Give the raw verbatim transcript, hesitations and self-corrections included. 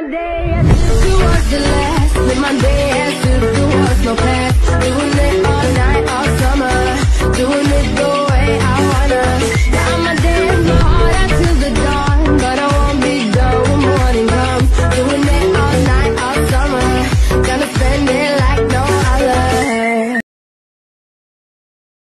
day as if it was the last. Live my day as if there was no past. Doing it all night, all summer. Doing